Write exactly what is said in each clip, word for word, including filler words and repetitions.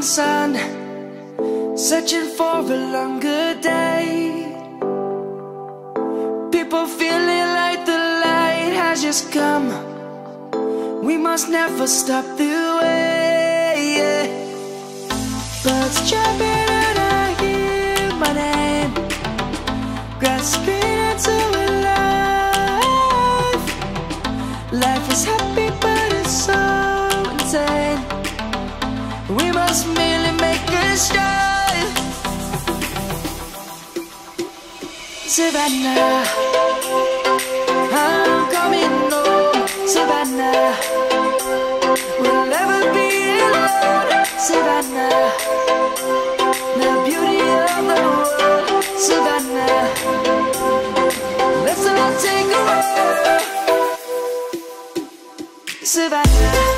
sun, searching for a longer day. People feeling like the light has just come. We must never stop the way, yeah. Birds jumping and I hear my name, grasping into a life. Life is happy but it's so insane. We must merely make a start. Savannah, I'm coming home. Savannah, we'll never be alone. Savannah, the beauty of the world. Savannah, let's all take a walk. Savannah.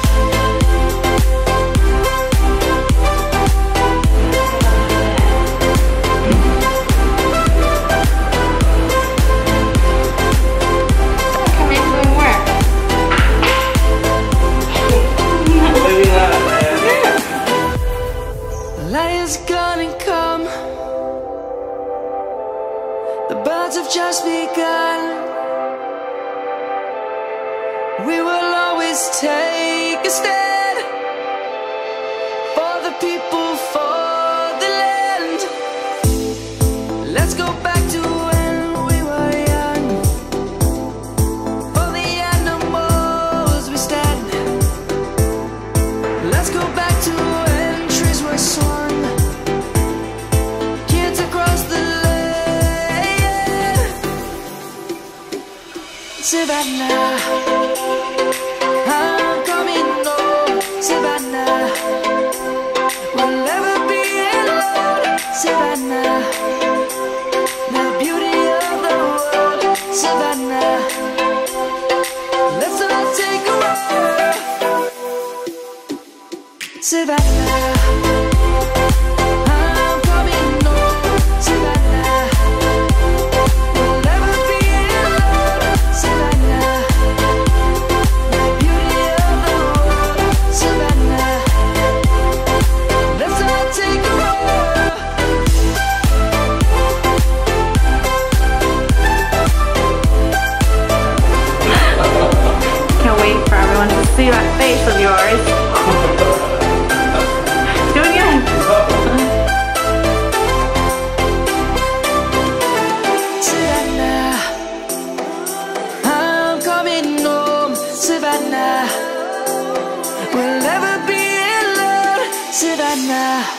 Light is gonna come. The birds have just begun. We will always take a stand for the people, for the land. Let's go back to when we were young. For the animals we stand. Let's go back to when trees were swung. Savannah, I'm coming home. Savannah, we'll never be alone. Savannah, the beauty of the world. Savannah, let's all take a walk. Savannah. See that face of yours. Do it again. Savannah, I'm coming home. Savannah, we'll never be alone. Savannah.